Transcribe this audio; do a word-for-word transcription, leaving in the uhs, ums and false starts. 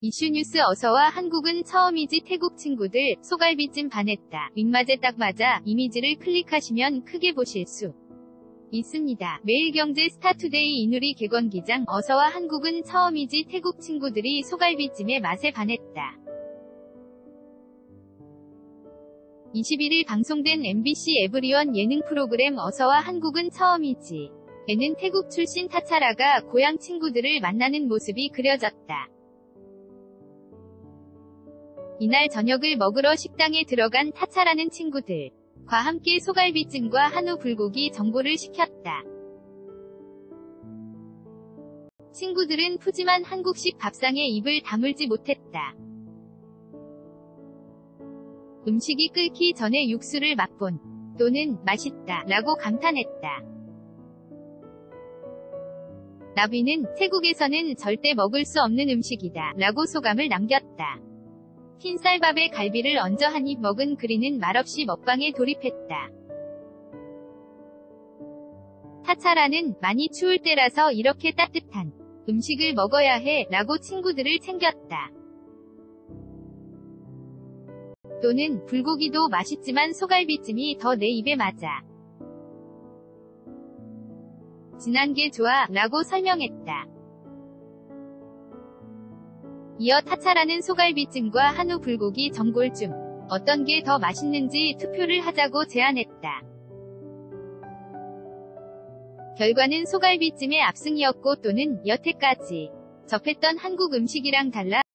이슈뉴스 어서와 한국은 처음이지 태국 친구들 소갈비찜 반했다. 윗맛에 딱 맞아. 이미지를 클릭하시면 크게 보실 수 있습니다. 매일경제 스타투데이 이누리 객원기장 어서와 한국은 처음이지 태국 친구들이 소갈비찜의 맛에 반했다. 이십일일 방송된 엠비씨 에브리원 예능 프로그램 어서와 한국은 처음이지 에는 태국 출신 타차라가 고향 친구들을 만나는 모습이 그려졌다. 이날 저녁을 먹으러 식당에 들어간 타차라는 친구들과 함께 소갈비찜과 한우 불고기 정보를 시켰다. 친구들은 푸짐한 한국식 밥상에 입을 다물지 못했다. 음식이 끓기 전에 육수를 맛본 또는 맛있다 라고 감탄했다. 나비는 태국에서는 절대 먹을 수 없는 음식이다 라고 소감을 남겼다. 흰쌀밥에 갈비를 얹어 한 입 먹은 그리는 말없이 먹방에 돌입했다. 타차라는 많이 추울 때라서 이렇게 따뜻한 음식을 먹어야 해 라고 친구들을 챙겼다. 또는 불고기도 맛있지만 소갈비찜이 더 내 입에 맞아. 진한 게 좋아 라고 설명했다. 이어 타차라는 소갈비찜과 한우 불고기 전골 중 어떤 게 더 맛있는지 투표를 하자고 제안했다. 결과는 소갈비찜의 압승이었고 또는 여태까지 접했던 한국 음식이랑 달라